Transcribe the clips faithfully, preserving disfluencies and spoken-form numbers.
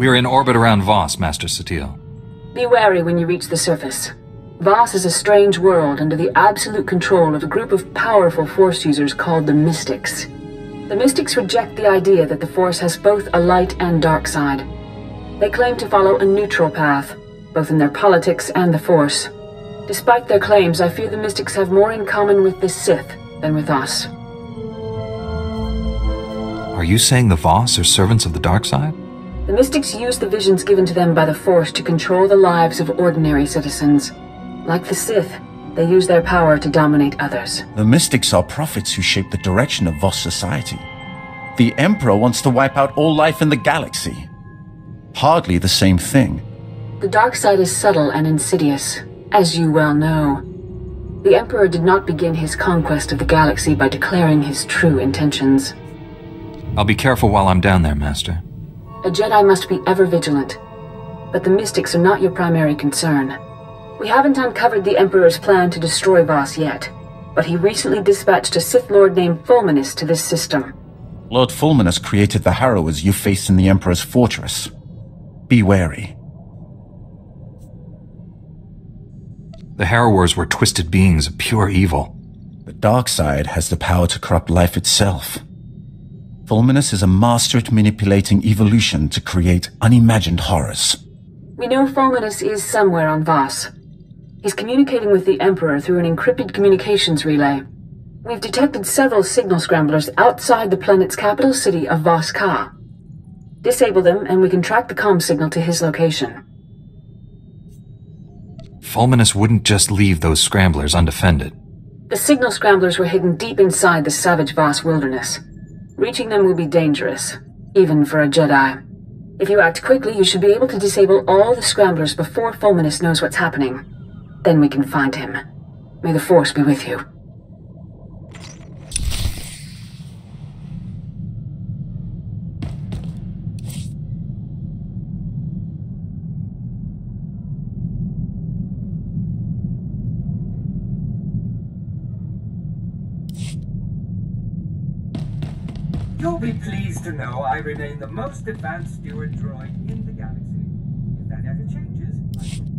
We are in orbit around Voss, Master Satele. Be wary when you reach the surface. Voss is a strange world under the absolute control of a group of powerful Force users called the Mystics. The Mystics reject the idea that the Force has both a light and dark side. They claim to follow a neutral path, both in their politics and the Force. Despite their claims, I fear the Mystics have more in common with the Sith than with us. Are you saying the Voss are servants of the dark side? The Mystics use the visions given to them by the Force to control the lives of ordinary citizens. Like the Sith, they use their power to dominate others. The Mystics are prophets who shape the direction of Voss society. The Emperor wants to wipe out all life in the galaxy. Hardly the same thing. The dark side is subtle and insidious, as you well know. The Emperor did not begin his conquest of the galaxy by declaring his true intentions. I'll be careful while I'm down there, Master. A Jedi must be ever vigilant, but the Mystics are not your primary concern. We haven't uncovered the Emperor's plan to destroy Voss yet, but he recently dispatched a Sith Lord named Fulminus to this system. Lord Fulminus created the Harrowers you faced in the Emperor's fortress. Be wary. The Harrowers were twisted beings of pure evil. The dark side has the power to corrupt life itself. Fulminus is a master at manipulating evolution to create unimagined horrors. We know Fulminus is somewhere on Voss. He's communicating with the Emperor through an encrypted communications relay. We've detected several signal scramblers outside the planet's capital city of Voss Ka. Disable them, and we can track the comm signal to his location. Fulminus wouldn't just leave those scramblers undefended. The signal scramblers were hidden deep inside the savage Voss wilderness. Reaching them will be dangerous, even for a Jedi. If you act quickly, you should be able to disable all the scramblers before Fulminus knows what's happening. Then we can find him. May the Force be with you. You'll be pleased to know I remain the most advanced steward droid in the galaxy. If that ever changes, I will...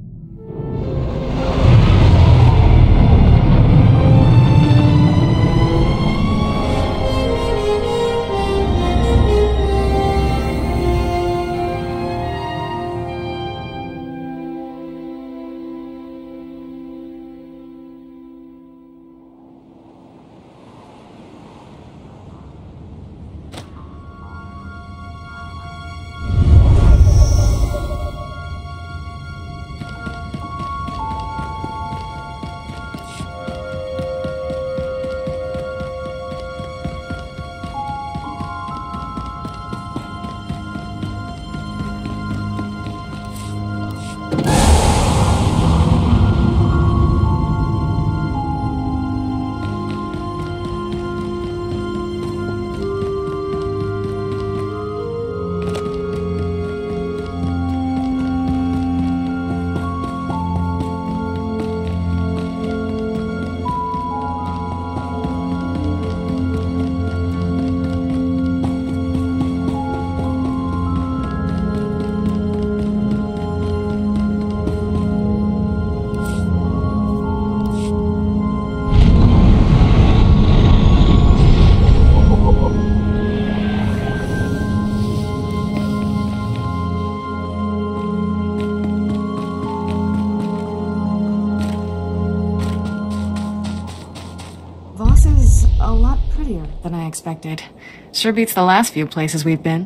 Than I expected. Sure beats the last few places we've been.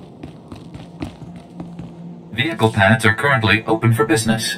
Vehicle pads are currently open for business.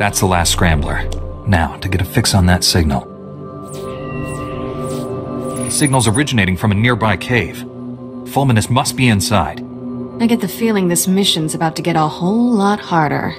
That's the last scrambler. Now, to get a fix on that signal. The signal's originating from a nearby cave. Fulminus must be inside. I get the feeling this mission's about to get a whole lot harder.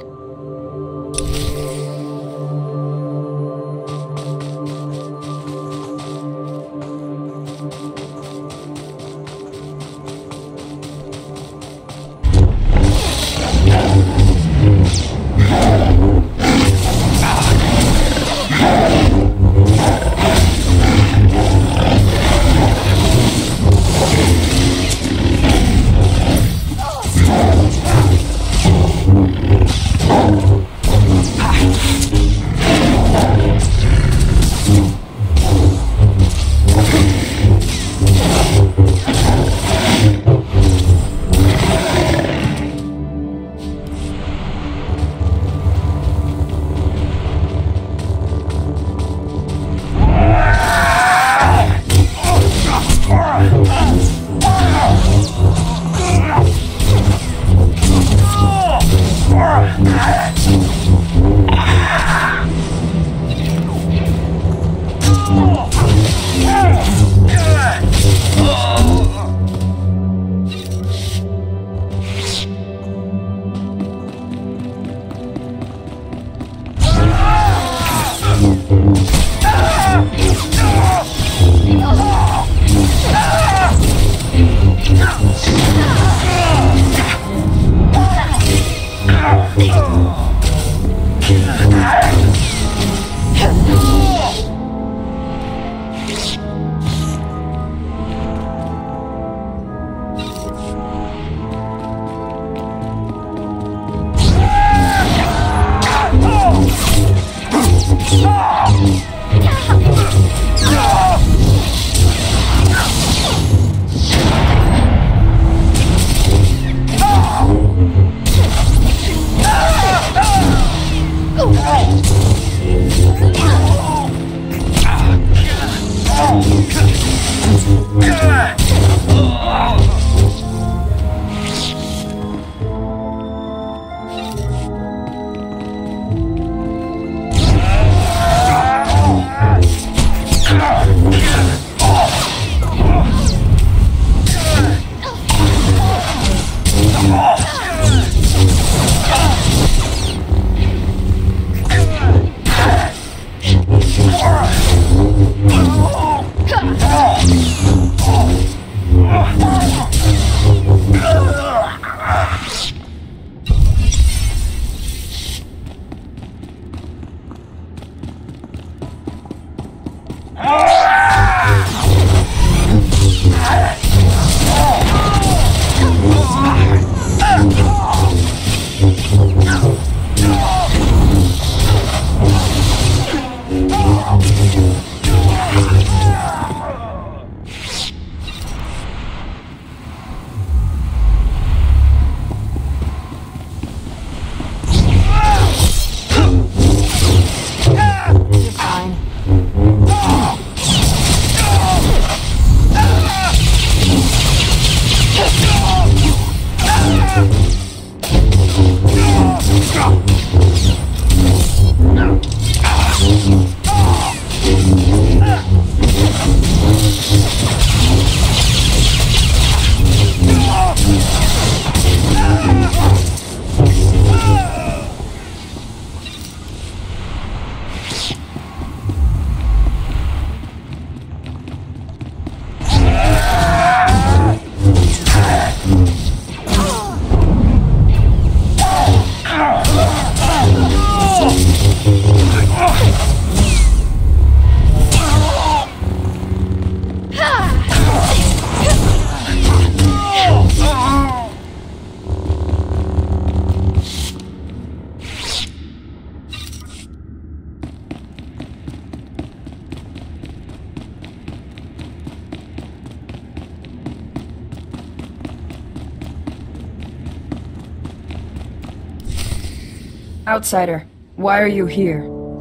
Outsider, why are you here?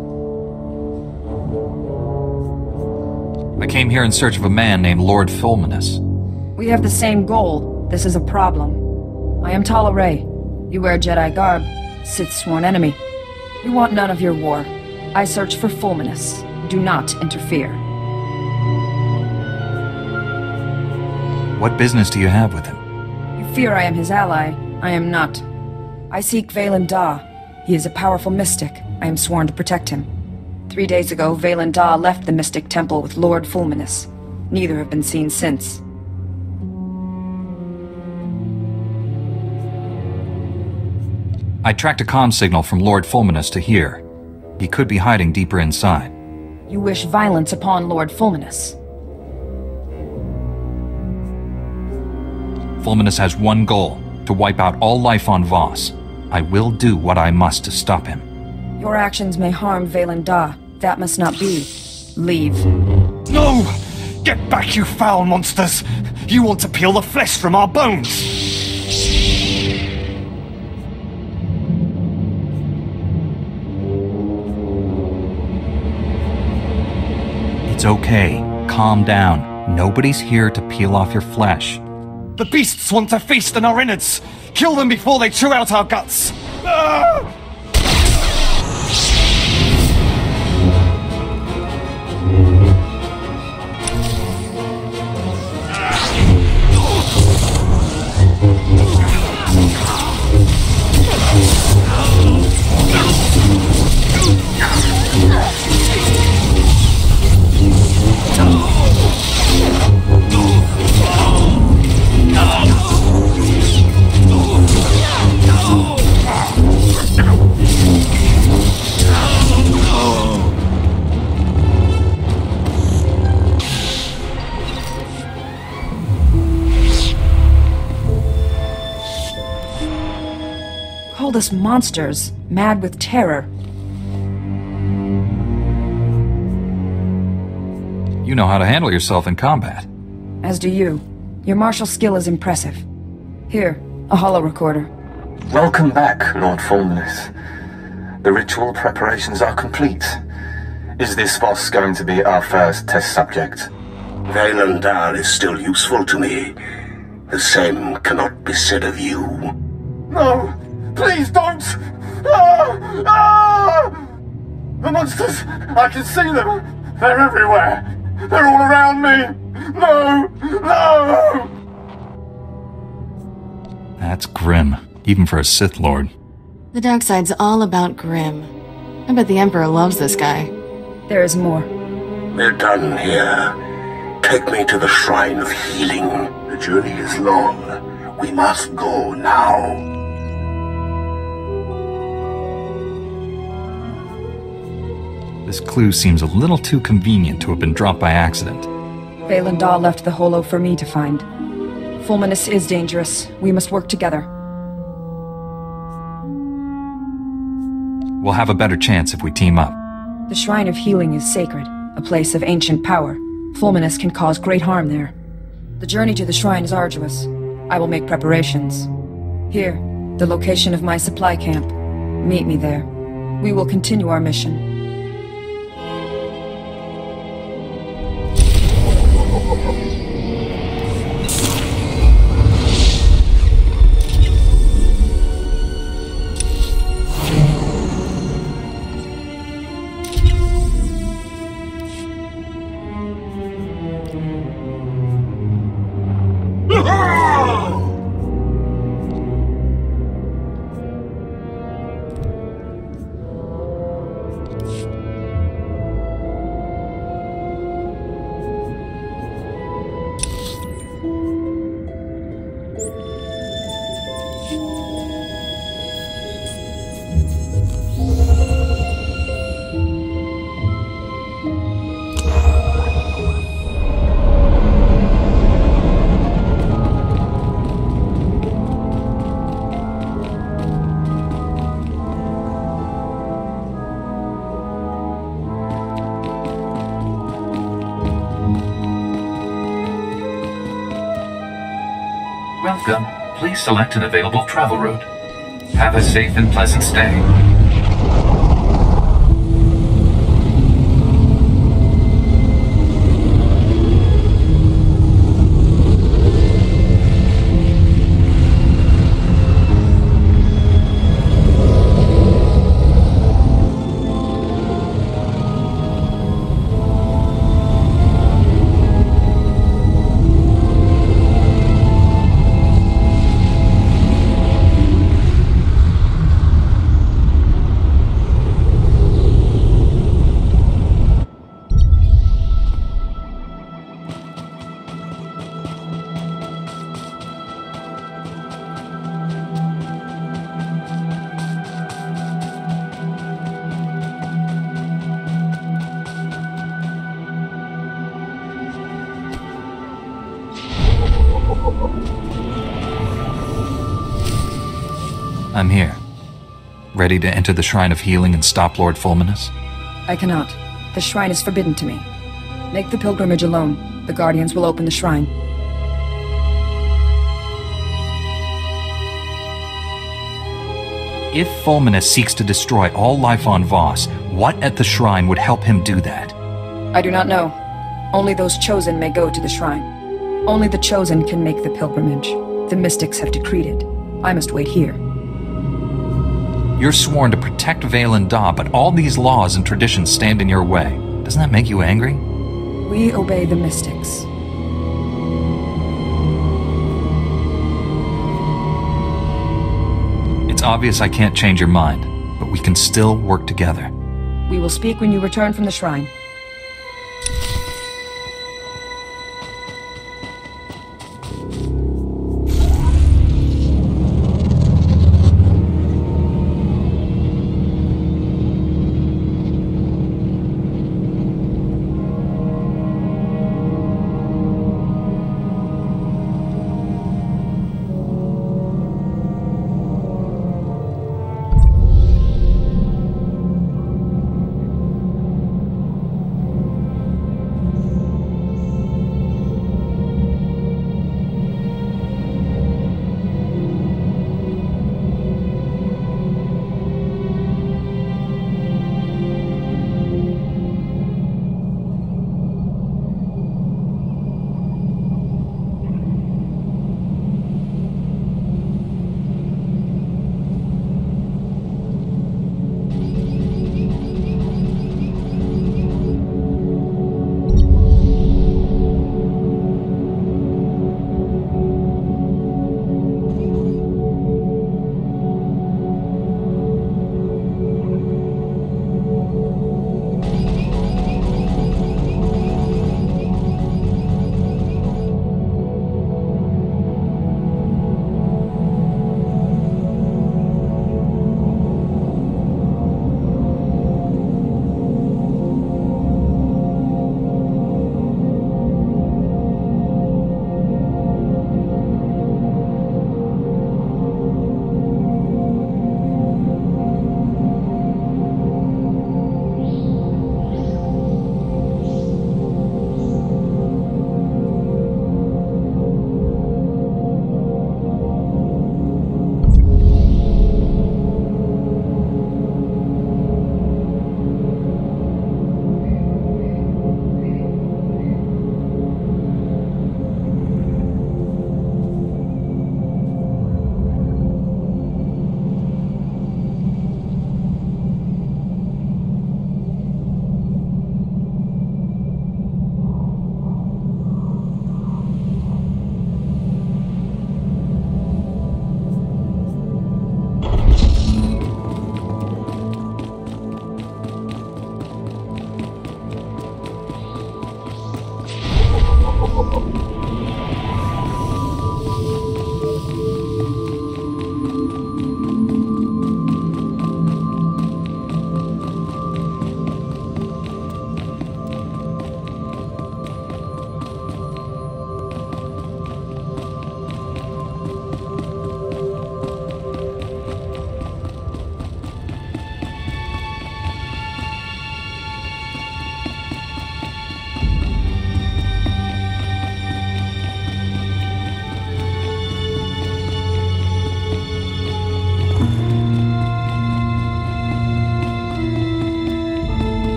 I came here in search of a man named Lord Fulminus. We have the same goal. This is a problem. I am Tala Ray. You wear Jedi garb. Sith's sworn enemy. We want none of your war. I search for Fulminus. Do not interfere. What business do you have with him? You fear I am his ally. I am not. I seek Valen Da. He is a powerful mystic. I am sworn to protect him. Three days ago, Valen Da left the Mystic Temple with Lord Fulminus. Neither have been seen since. I tracked a comm signal from Lord Fulminus to here. He could be hiding deeper inside. You wish violence upon Lord Fulminus. Fulminus has one goal, to wipe out all life on Voss. I will do what I must to stop him. Your actions may harm Valen Da. That must not be. Leave. No! Get back, you foul monsters! You want to peel the flesh from our bones! It's okay. Calm down. Nobody's here to peel off your flesh. The beasts want to feast on our innards! Kill them before they chew out our guts! Ah! Called us monsters, mad with terror. You know how to handle yourself in combat. As do you. Your martial skill is impressive. Here, a holo recorder. Welcome back, Lord Fulminus. The ritual preparations are complete. Is this Voss going to be our first test subject? Valen Da is still useful to me. The same cannot be said of you. No! Please don't! Ah! Ah! The monsters! I can see them! They're everywhere! They're all around me! No! No! That's grim, even for a Sith Lord. The dark side's all about Grim. I bet the Emperor loves this guy. There is more. We're done here. Take me to the Shrine of Healing. The journey is long. We must go now. This clue seems a little too convenient to have been dropped by accident. Valen Da left the holo for me to find. Fulminus is dangerous. We must work together. We'll have a better chance if we team up. The Shrine of Healing is sacred, a place of ancient power. Fulminus can cause great harm there. The journey to the shrine is arduous. I will make preparations. Here, the location of my supply camp. Meet me there. We will continue our mission. Welcome. Please select an available travel route. Have a safe and pleasant stay. I'm here. Ready to enter the Shrine of Healing and stop Lord Fulminus? I cannot. The shrine is forbidden to me. Make the pilgrimage alone. The Guardians will open the shrine. If Fulminus seeks to destroy all life on Voss, what at the shrine would help him do that? I do not know. Only those chosen may go to the shrine. Only the chosen can make the pilgrimage. The mystics have decreed it. I must wait here. You're sworn to protect Vaylin Daw, but all these laws and traditions stand in your way. Doesn't that make you angry? We obey the mystics. It's obvious I can't change your mind, but we can still work together. We will speak when you return from the shrine.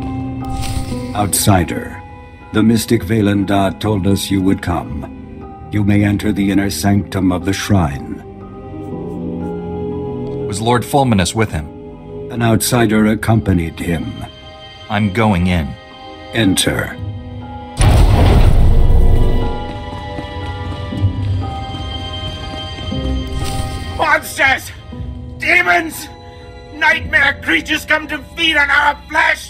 Outsider, the mystic Vaylin Daw told us you would come. You may enter the inner sanctum of the shrine. Was Lord Fulminus with him? An outsider accompanied him. I'm going in. Enter. Monsters! Demons! Nightmare creatures come to feed on our flesh!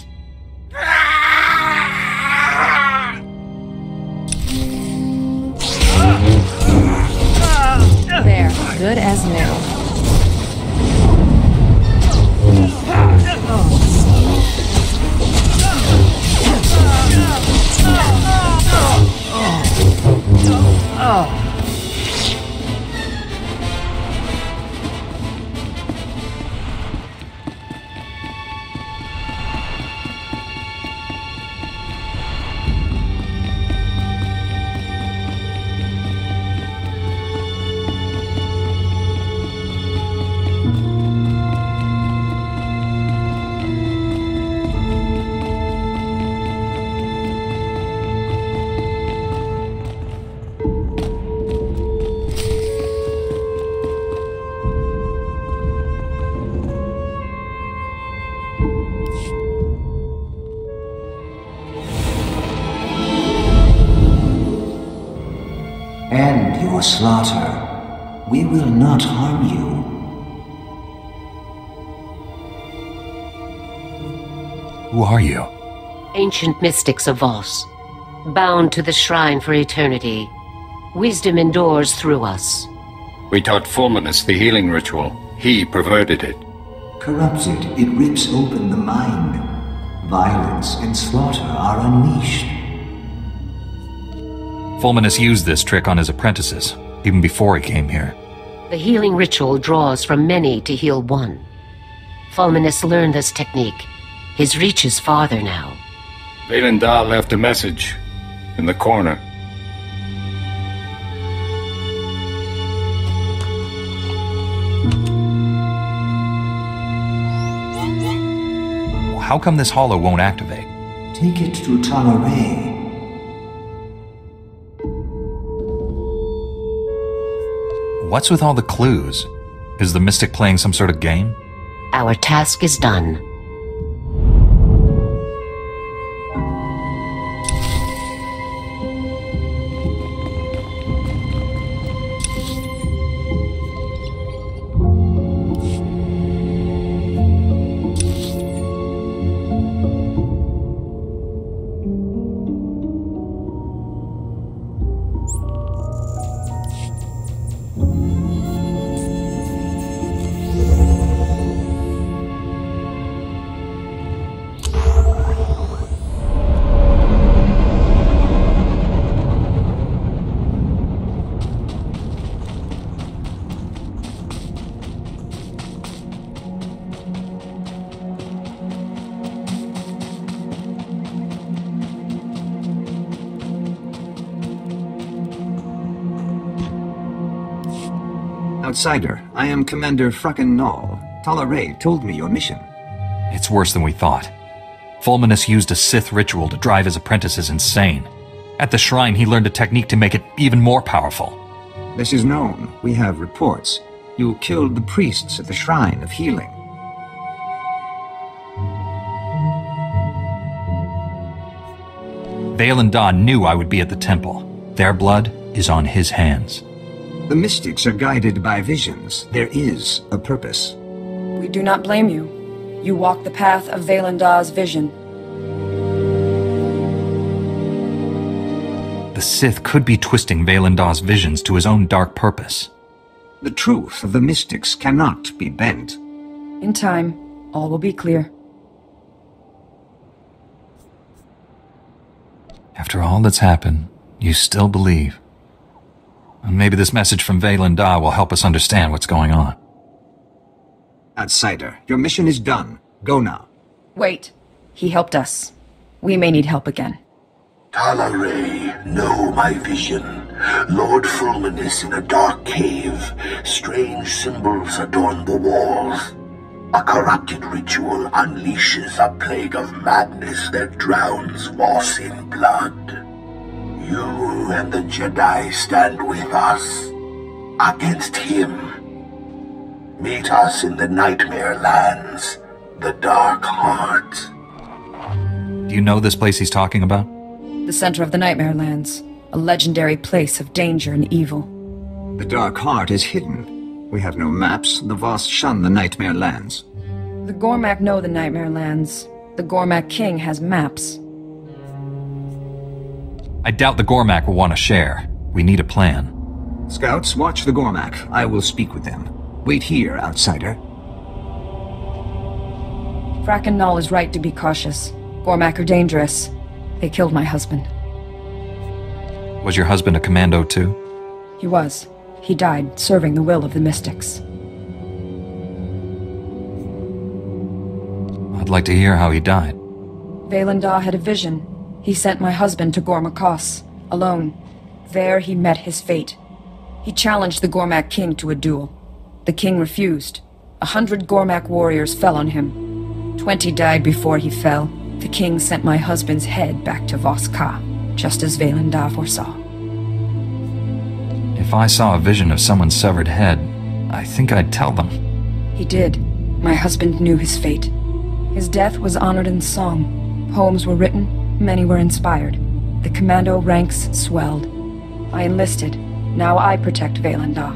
There, good as new. Oh. End your slaughter. We will not harm you. Who are you? Ancient mystics of Voss, bound to the shrine for eternity. Wisdom endures through us. We taught Fulminus the healing ritual. He perverted it. Corrupted, it rips open the mind. Violence and slaughter are unleashed. Fulminus used this trick on his apprentices, even before he came here. The healing ritual draws from many to heal one. Fulminus learned this technique. His reach is farther now. Vaylin Da left a message in the corner. How come this hollow won't activate? Take it to Tala Ray. What's with all the clues? Is the Mystic playing some sort of game? Our task is done. Outsider, I am Commander Frakken Null. Tala Ray told me your mission. It's worse than we thought. Fulminus used a Sith ritual to drive his apprentices insane. At the shrine, he learned a technique to make it even more powerful. This is known. We have reports. You killed the priests at the Shrine of Healing. Vaylin Da knew I would be at the temple. Their blood is on his hands. The mystics are guided by visions. There is a purpose. We do not blame you. You walk the path of Vaylin Da's vision. The Sith could be twisting Vaylin Da's visions to his own dark purpose. The truth of the mystics cannot be bent. In time, all will be clear. After all that's happened, you still believe. And maybe this message from Vaylin Da will help us understand what's going on. Outsider, your mission is done. Go now. Wait. He helped us. We may need help again. Tala Ray, know my vision. Lord Fulminus in a dark cave. Strange symbols adorn the walls. A corrupted ritual unleashes a plague of madness that drowns Voss in blood. You You and the Jedi stand with us against him. Meet us in the Nightmare Lands, the Dark Heart. Do you know this place he's talking about? The center of the Nightmare Lands, a legendary place of danger and evil. The Dark Heart is hidden. We have no maps. The Voss shun the Nightmare Lands. The Gormak know the Nightmare Lands. The Gormak King has maps. I doubt the Gormak will want to share. We need a plan. Scouts, watch the Gormak. I will speak with them. Wait here, outsider. Fracken Nall is right to be cautious. Gormak are dangerous. They killed my husband. Was your husband a commando too? He was. He died serving the will of the Mystics. I'd like to hear how he died. Vaylin Daw had a vision. He sent my husband to Gormakos, alone. There he met his fate. He challenged the Gormak King to a duel. The king refused. A hundred Gormak warriors fell on him. Twenty died before he fell. The king sent my husband's head back to Voss Ka, just as Vaylin Daw foresaw. If I saw a vision of someone's severed head, I think I'd tell them. He did. My husband knew his fate. His death was honored in song. Poems were written, many were inspired. The commando ranks swelled. I enlisted. Now I protect Vaylin Daw.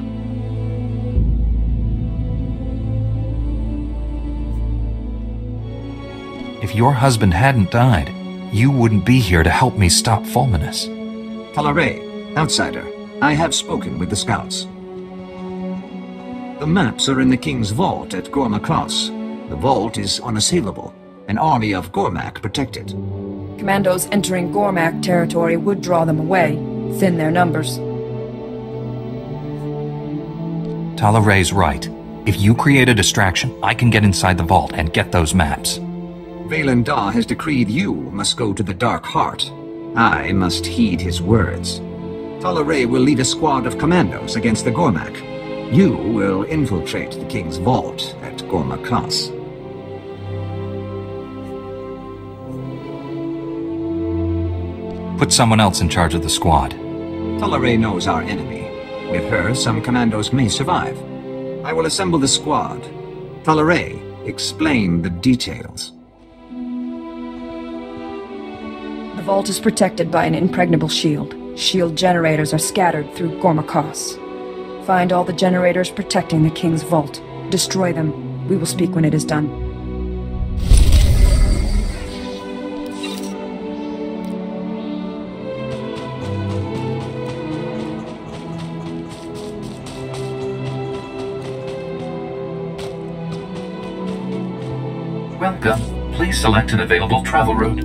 If your husband hadn't died, you wouldn't be here to help me stop Fulminus. Talare, outsider, I have spoken with the scouts. The maps are in the King's vault at Gormakos. The vault is unassailable. An army of Gormak protect it. Commandos entering Gormak territory would draw them away, thin their numbers. Talare's right. If you create a distraction, I can get inside the vault and get those maps. Vaylin Daw has decreed you must go to the Dark Heart. I must heed his words. Talare will lead a squad of commandos against the Gormak. You will infiltrate the King's vault at Gormakos. Put someone else in charge of the squad. Talare knows our enemy. With her, some commandos may survive. I will assemble the squad. Talare, explain the details. The vault is protected by an impregnable shield. Shield generators are scattered through Gormakos. Find all the generators protecting the King's vault. Destroy them. We will speak when it is done. Welcome. Please select an available travel route.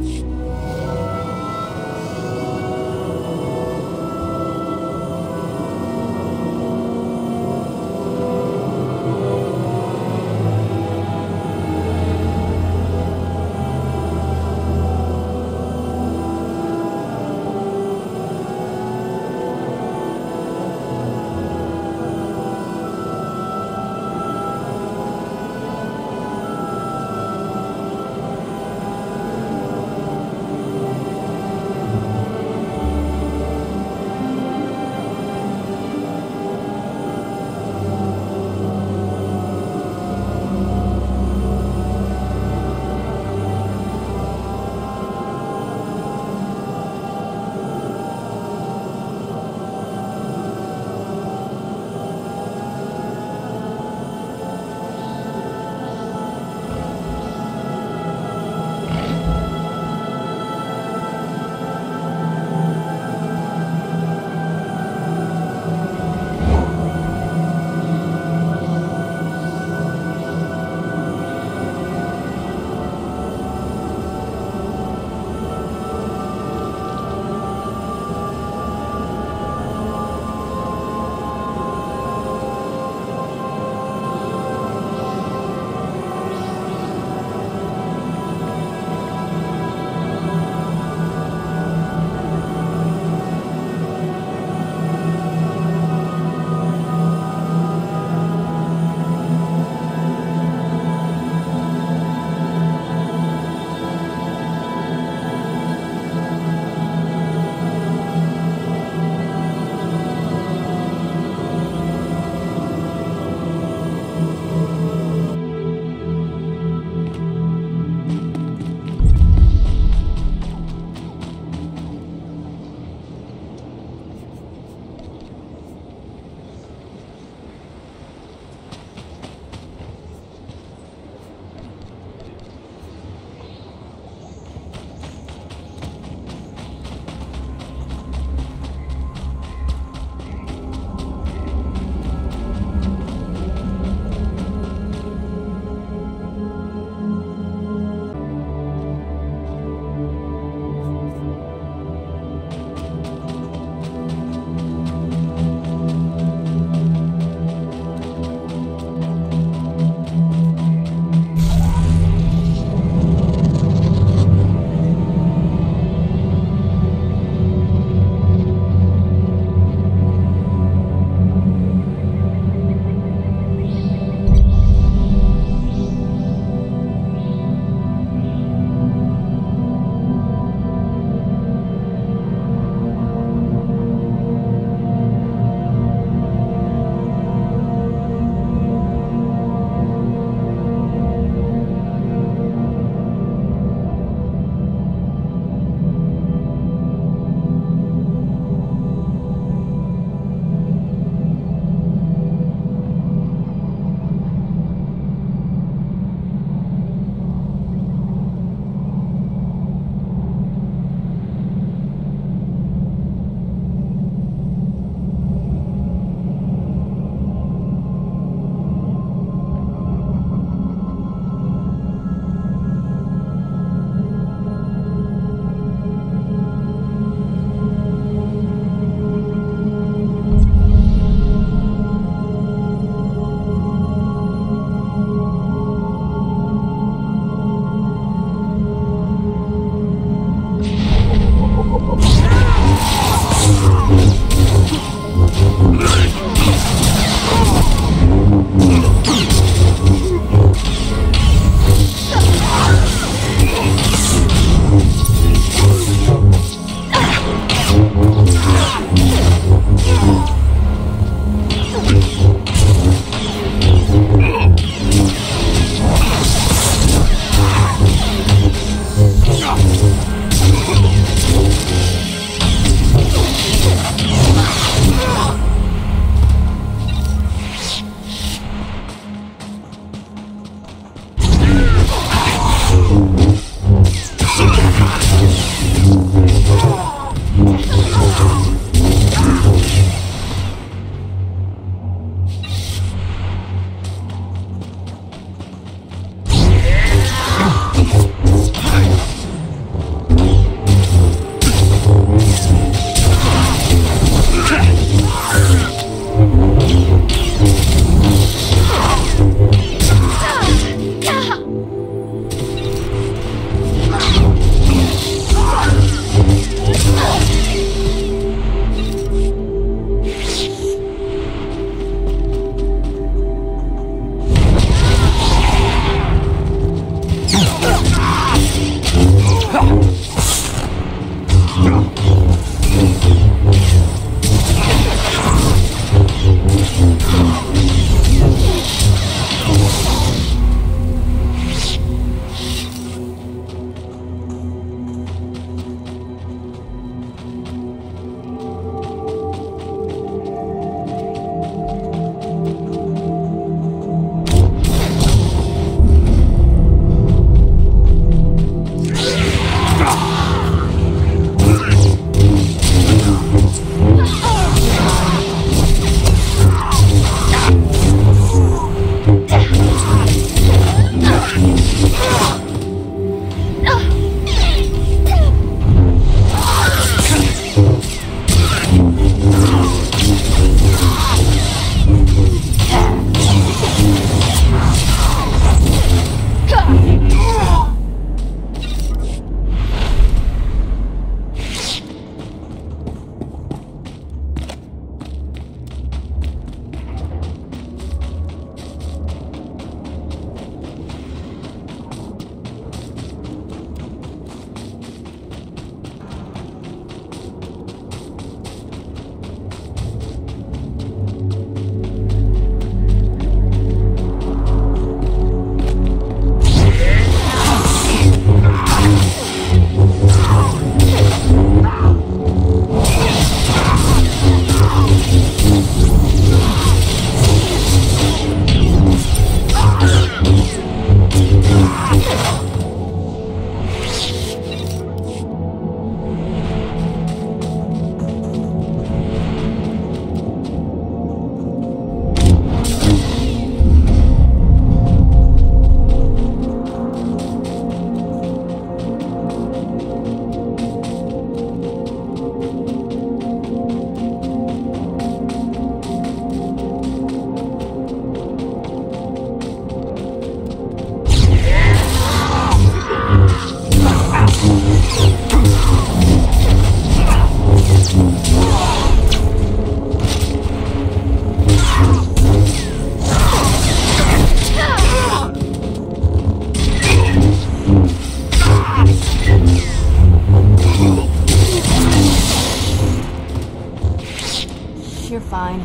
you're fine.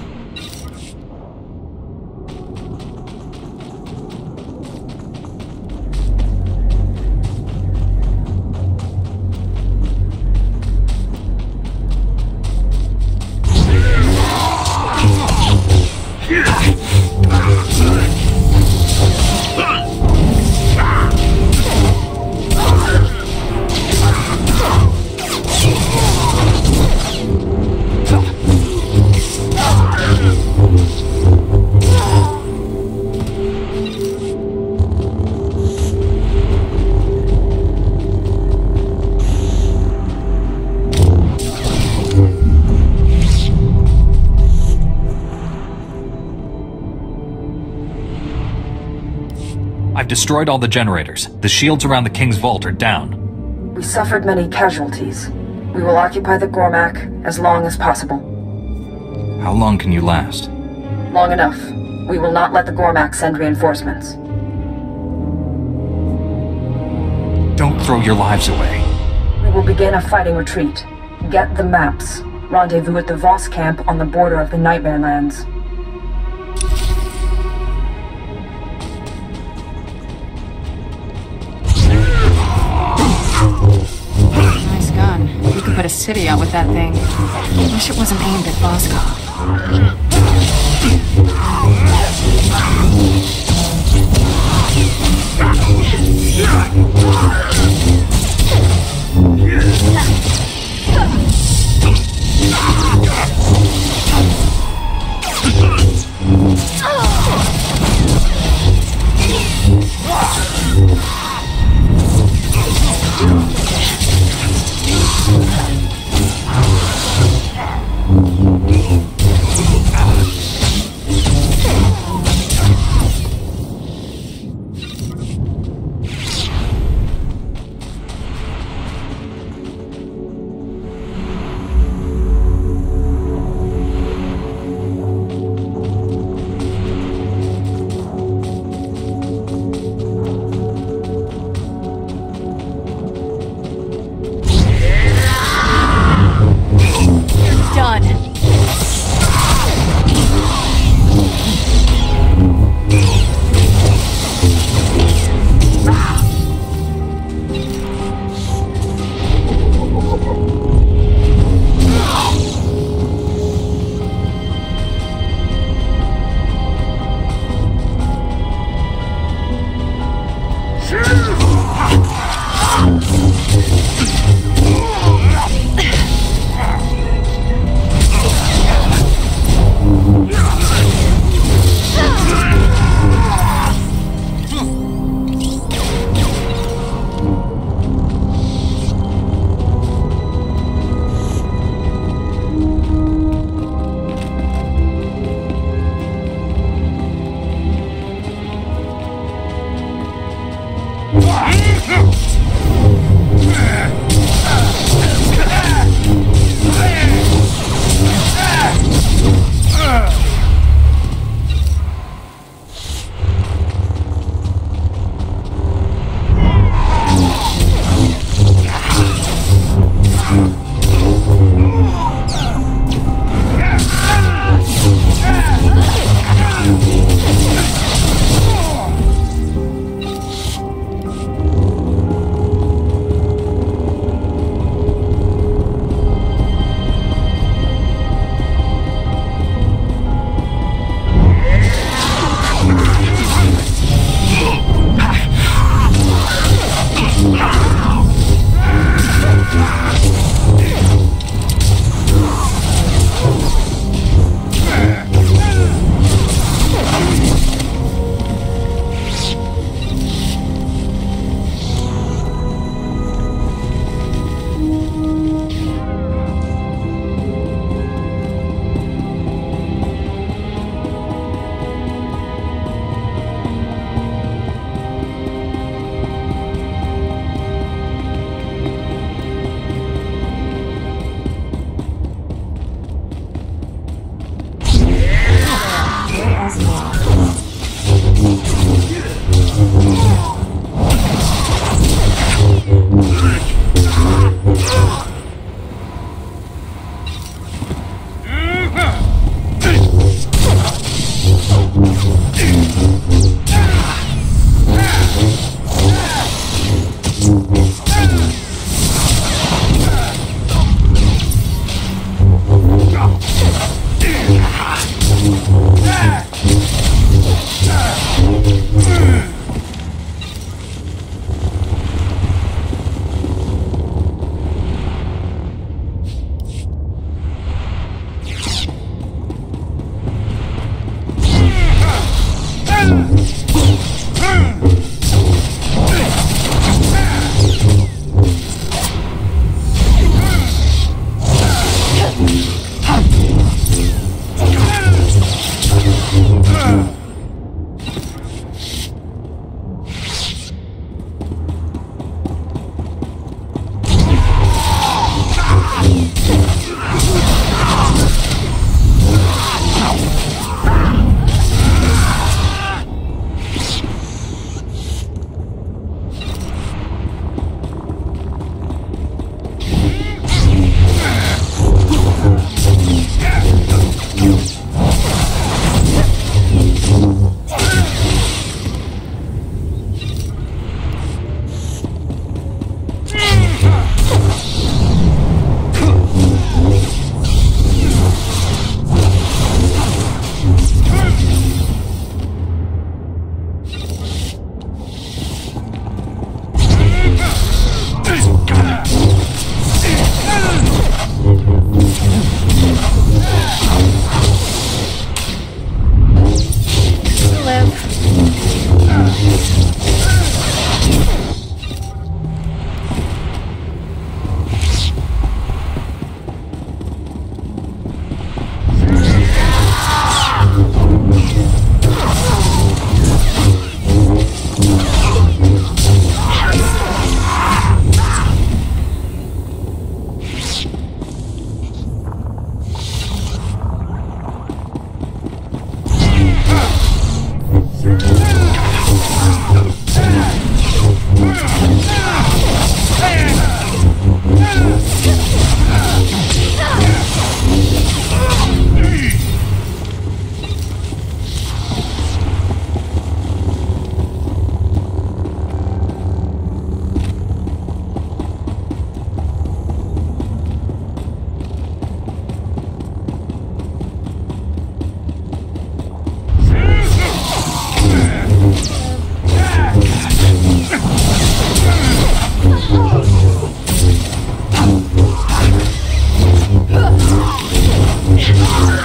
I've destroyed all the generators. The shields around the King's Vault are down. We suffered many casualties. We will occupy the Gormak as long as possible. How long can you last? Long enough. We will not let the Gormak send reinforcements. Don't throw your lives away. We will begin a fighting retreat. Get the maps. Rendezvous at the Voss camp on the border of the Nightmare Lands. Nice gun. You could put a city out with that thing. I wish it wasn't aimed at Voskov.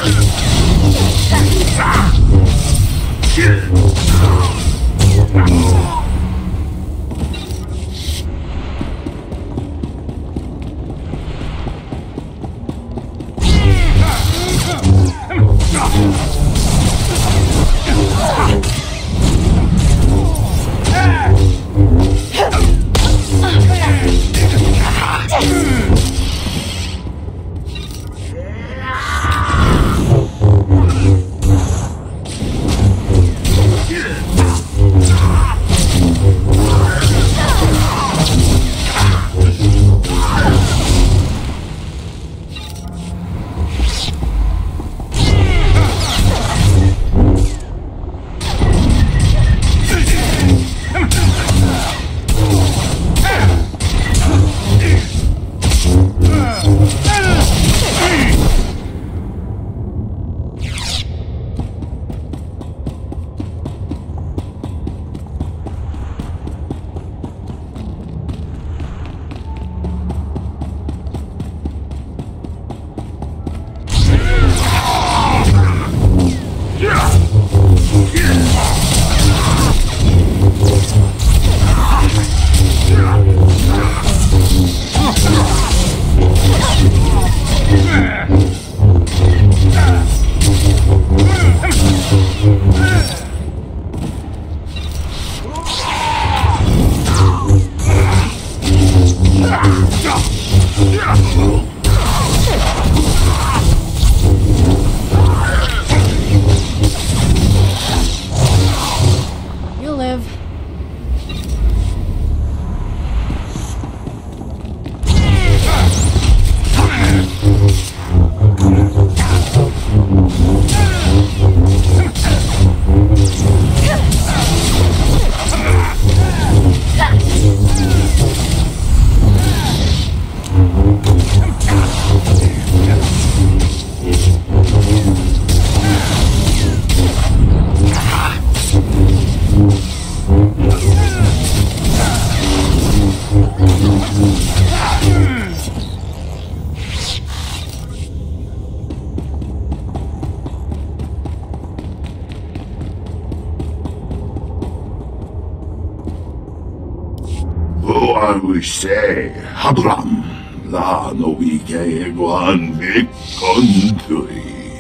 You'll live. I will say, Habram, la no wike eguan vic country.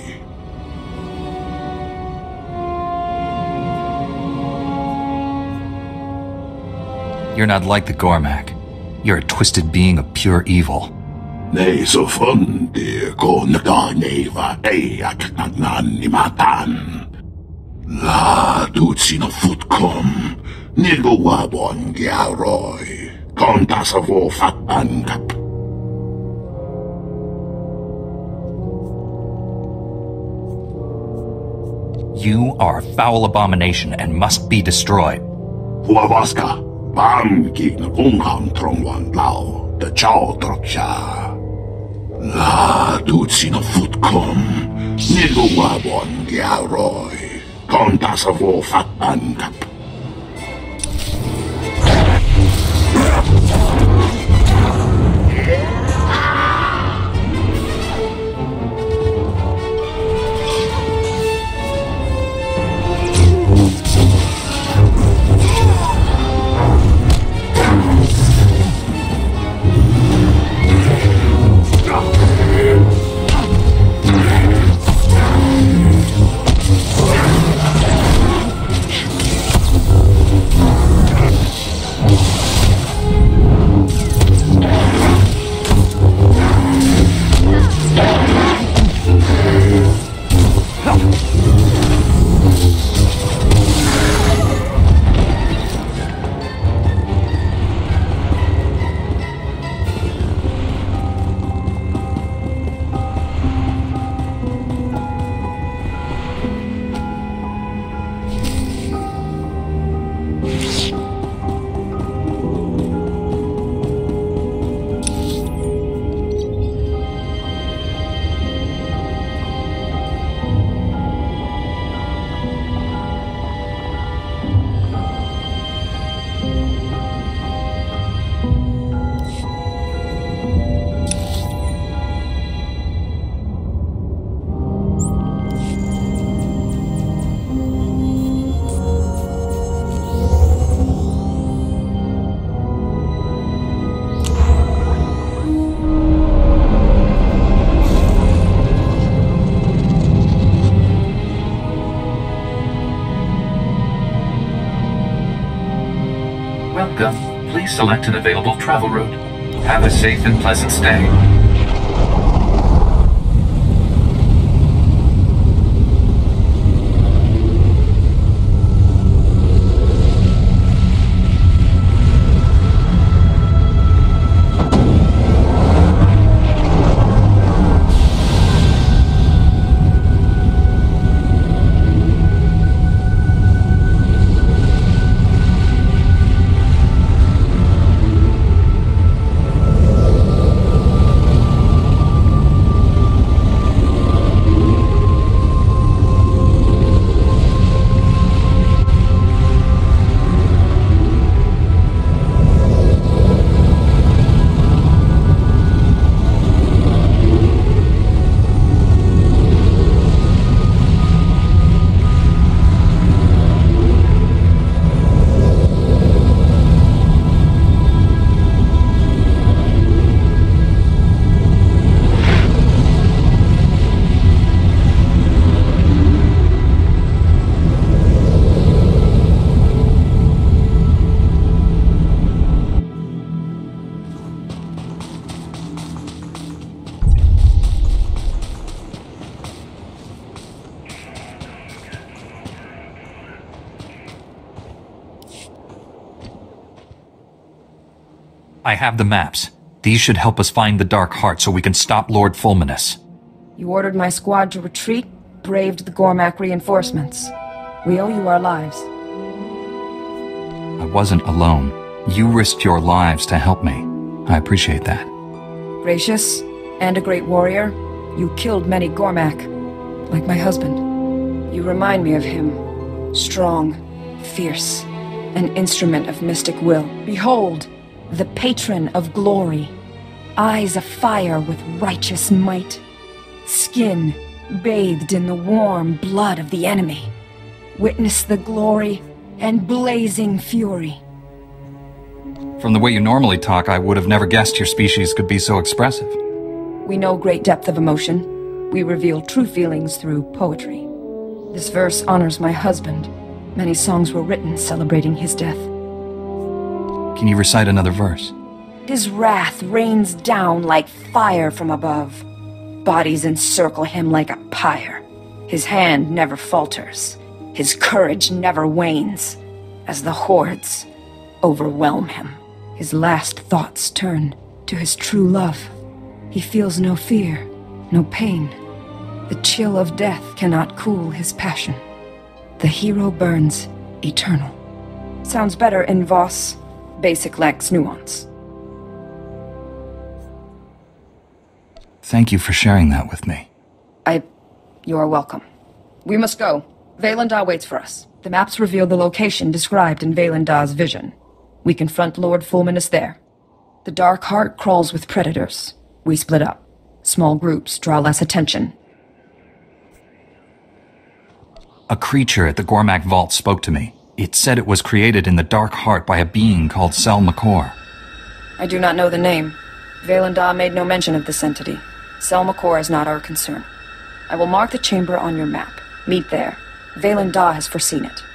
You're not like the Gormak. You're a twisted being of pure evil. Ne so fundi ko naganeva eyak nagnan ni matan. La dutsino futkom, nigo wabon giaroy. Kontasavo fatangap. You are a foul abomination and must be destroyed. Huavaska, bam gig na ungham trongwan lao, the chow troksha. La dutsino futkom, nigo wabon giaroy. Kontasavo fatangap. Please select an available travel route. Have a safe and pleasant stay. I have the maps. These should help us find the Dark Heart so we can stop Lord Fulminus. You ordered my squad to retreat, braved the Gormak reinforcements. We owe you our lives. I wasn't alone. You risked your lives to help me. I appreciate that. Gracious, and a great warrior, you killed many Gormak, like my husband. You remind me of him. Strong, fierce, an instrument of mystic will. Behold, the patron of glory. Eyes afire with righteous might. Skin bathed in the warm blood of the enemy. Witness the glory and blazing fury. From the way you normally talk, I would have never guessed your species could be so expressive. We know great depth of emotion. We reveal true feelings through poetry. This verse honors my husband. Many songs were written celebrating his death. Can you recite another verse? His wrath rains down like fire from above. Bodies encircle him like a pyre. His hand never falters. His courage never wanes. As the hordes overwhelm him, his last thoughts turn to his true love. He feels no fear, no pain. The chill of death cannot cool his passion. The hero burns eternal. Sounds better in Voss. Basic lacks nuance. Thank you for sharing that with me. I... You are welcome. We must go. Vaylendar waits for us. The maps reveal the location described in Vaylendar's vision. We confront Lord Fulminus there. The Dark Heart crawls with predators. We split up. Small groups draw less attention. A creature at the Gormak Vault spoke to me. It said it was created in the Dark Heart by a being called Sel Makor. I do not know the name. Vaylendar made no mention of this entity. Sel Makor is not our concern. I will mark the chamber on your map. Meet there. Vaylendar has foreseen it.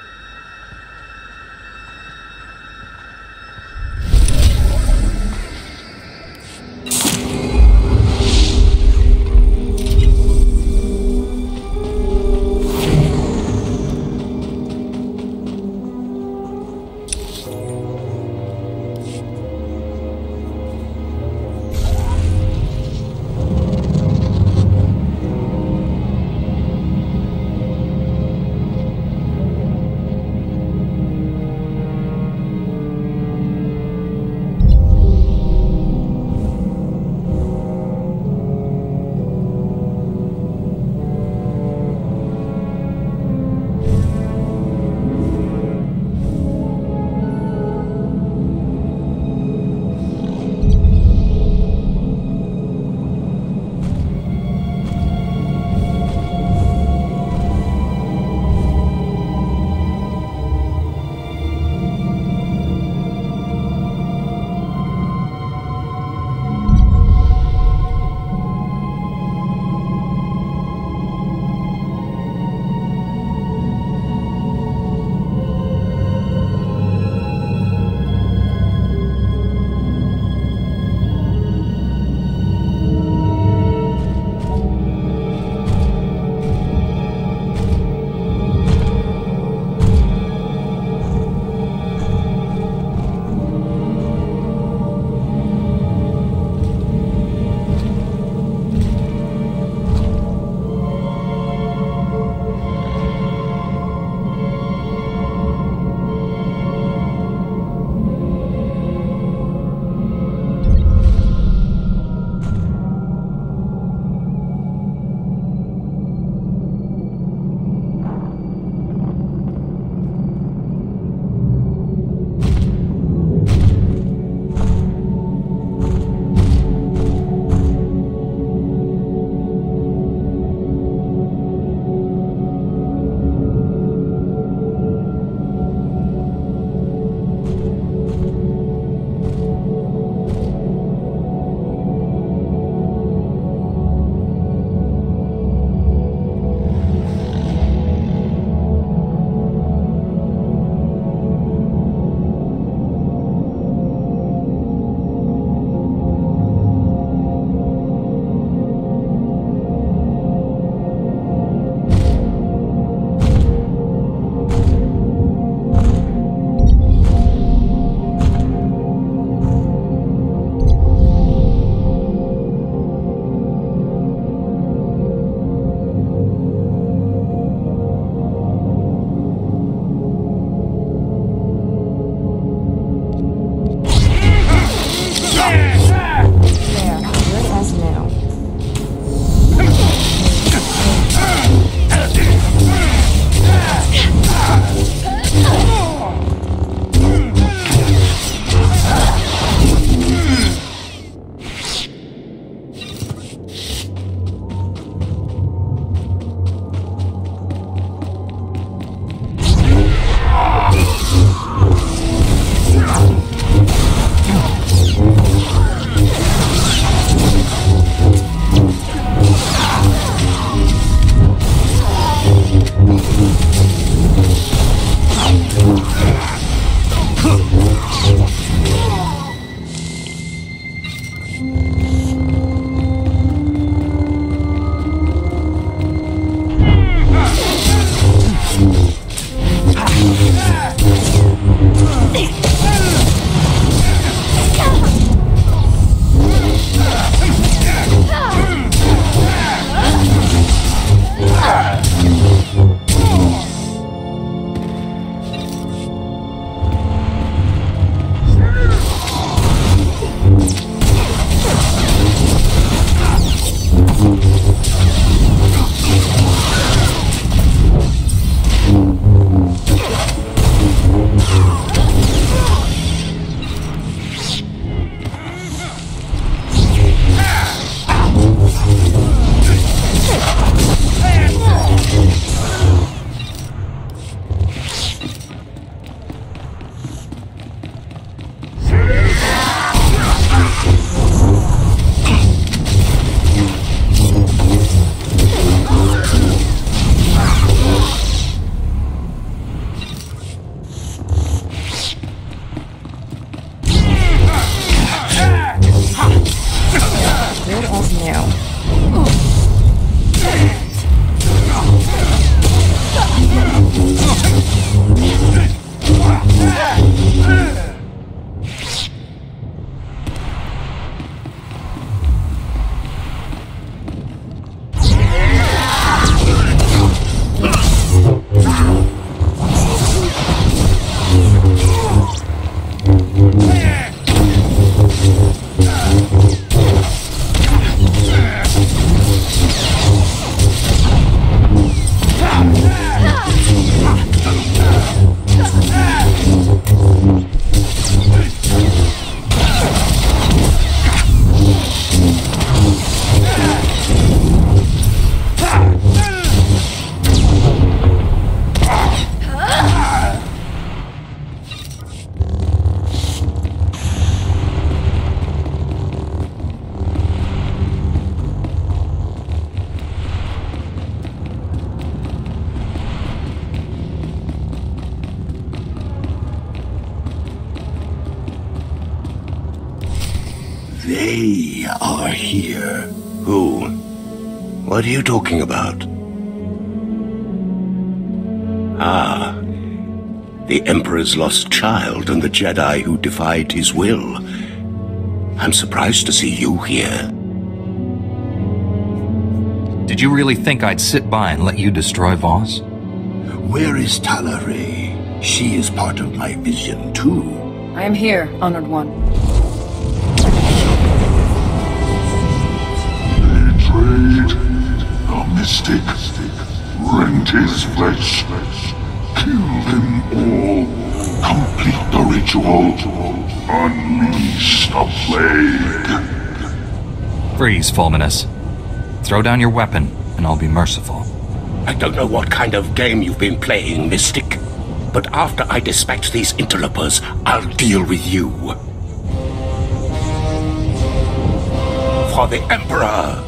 They are here. Who? What are you talking about? Ah. The Emperor's lost child and the Jedi who defied his will. I'm surprised to see you here. Did you really think I'd sit by and let you destroy Voss? Where is Talare? She is part of my vision, too. I am here, Honored One. Betrayed. The mystic. Rent his flesh. Kill them all. Complete the ritual. Unleash the plague. Freeze, Fulminus. Throw down your weapon, and I'll be merciful. I don't know what kind of game you've been playing, Mystic. But after I dispatch these interlopers, I'll deal with you. For the Emperor!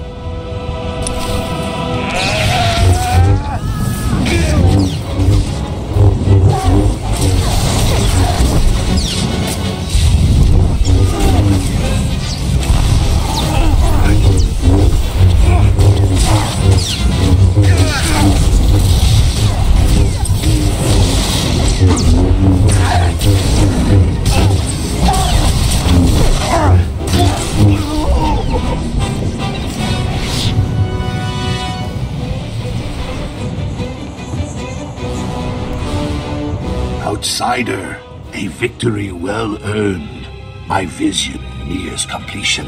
Outsider, a victory well earned. My vision nears completion.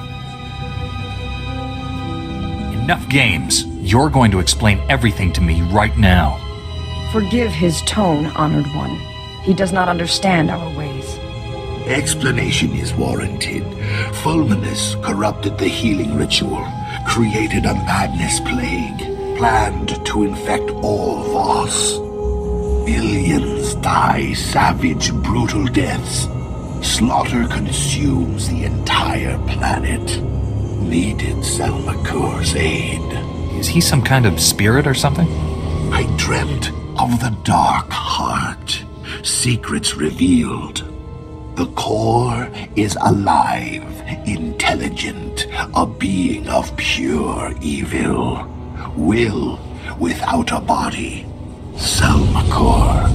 Enough games. You're going to explain everything to me right now. Forgive his tone, Honored One. He does not understand our ways. Explanation is warranted. Fulminus corrupted the healing ritual, created a madness plague, planned to infect all Voss. Billions die savage, brutal deaths. Slaughter consumes the entire planet. Needed Selmacor's aid. Is he some kind of spirit or something? I dreamt of the Dark Heart. Secrets revealed. The core is alive, intelligent, a being of pure evil. Will without a body. Selmacor.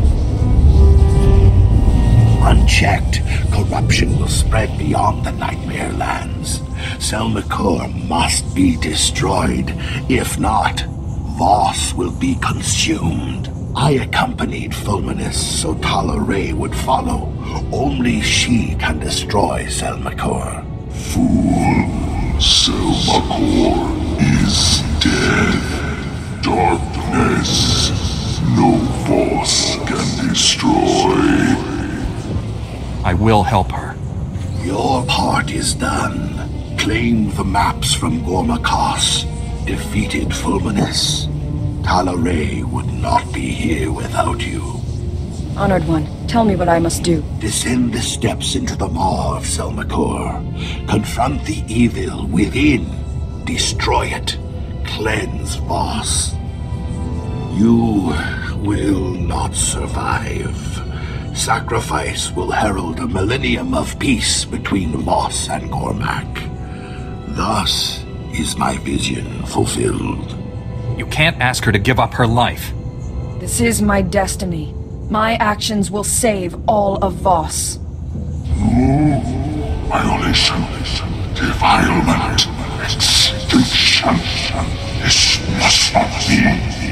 Unchecked, corruption will spread beyond the Nightmare Lands. Selmacor must be destroyed. If not, Voss will be consumed. I accompanied Fulminus so Talare would follow. Only she can destroy Selmacor. Fool, Selmacor is dead. Darkness, no Voss can destroy. I will help her. Your part is done. Claim the maps from Gormakos. Defeated Fulminus. Talare would not be here without you. Honored One, tell me what I must do. Descend the steps into the maw of Selmacor. Confront the evil within. Destroy it. Cleanse Voss. You will not survive. Sacrifice will herald a millennium of peace between Voss and Gormak. Thus is my vision fulfilled. You can't ask her to give up her life. This is my destiny. My actions will save all of Voss. No. Violation, defilement, extinction. This must not be.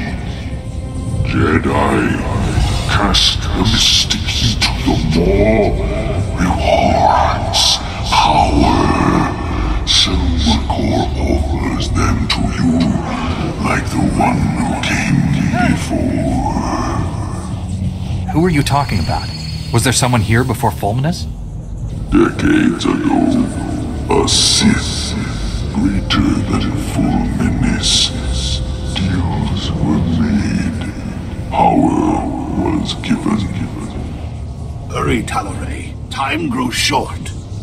Jedi, cast the mystic into the maw. Rewards, power. Selmacor offers them to you, like the one who came before. Who are you talking about? Was there someone here before Fulminus? Decades ago, a Sith, greater than Fulminus, deals were made. Power was given. Hurry, Talare. Time grows short.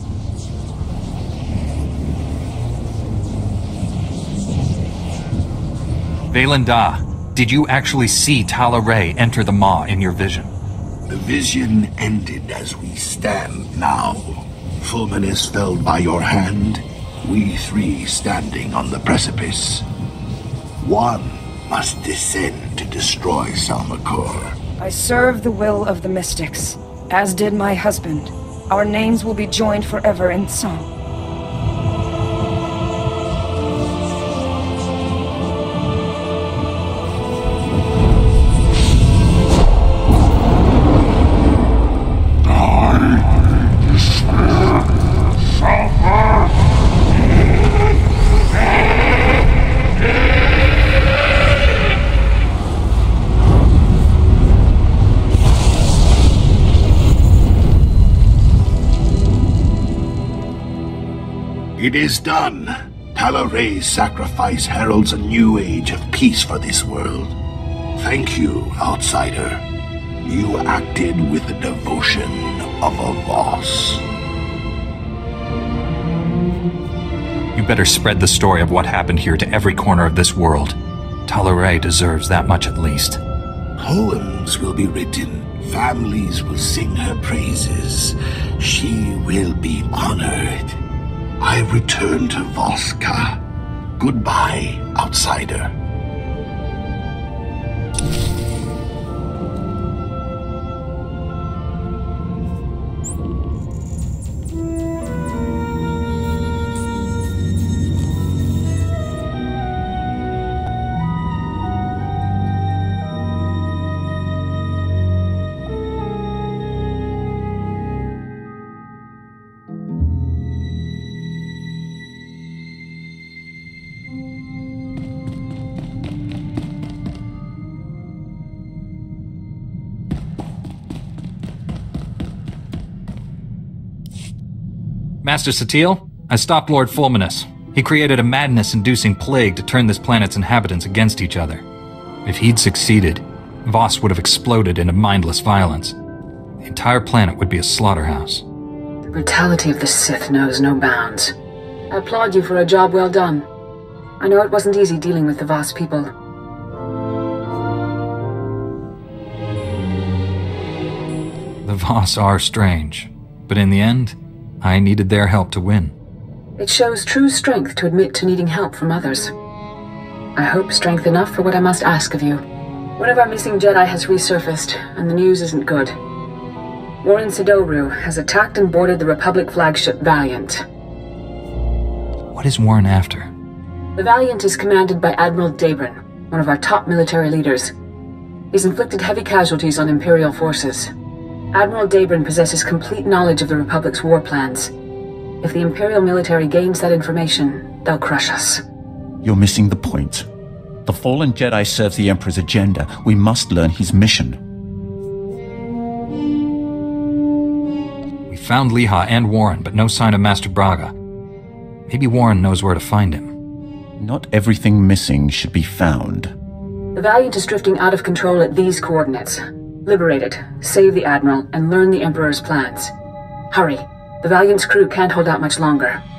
Vaylin Da, did you actually see Talare enter the maw in your vision? The vision ended as we stand now. Fulminus fell by your hand, we three standing on the precipice. One must descend to destroy Salmakur. I serve the will of the Mystics, as did my husband. Our names will be joined forever in song. It is done. Tal'Aray's sacrifice heralds a new age of peace for this world. Thank you, outsider. You acted with the devotion of a boss. You better spread the story of what happened here to every corner of this world. Tal'Aray deserves that much at least. Poems will be written. Families will sing her praises. She will be honored. I return to Voska. Goodbye, outsider. Master Satele, I stopped Lord Fulminus. He created a madness-inducing plague to turn this planet's inhabitants against each other. If he'd succeeded, Voss would have exploded into mindless violence. The entire planet would be a slaughterhouse. The brutality of the Sith knows no bounds. I applaud you for a job well done. I know it wasn't easy dealing with the Voss people. The Voss are strange, but in the end, I needed their help to win. It shows true strength to admit to needing help from others. I hope strength enough for what I must ask of you. One of our missing Jedi has resurfaced, and the news isn't good. Warren Sidoru has attacked and boarded the Republic flagship Valiant. What is Warren after? The Valiant is commanded by Admiral Dabran, one of our top military leaders. He's inflicted heavy casualties on Imperial forces. Admiral Dabran possesses complete knowledge of the Republic's war plans. If the Imperial military gains that information, they'll crush us. You're missing the point. The fallen Jedi serves the Emperor's agenda. We must learn his mission. We found Liha and Warren, but no sign of Master Braga. Maybe Warren knows where to find him. Not everything missing should be found. The Valiant is drifting out of control at these coordinates. Liberate it, save the Admiral, and learn the Emperor's plans. Hurry. The Valiant's crew can't hold out much longer.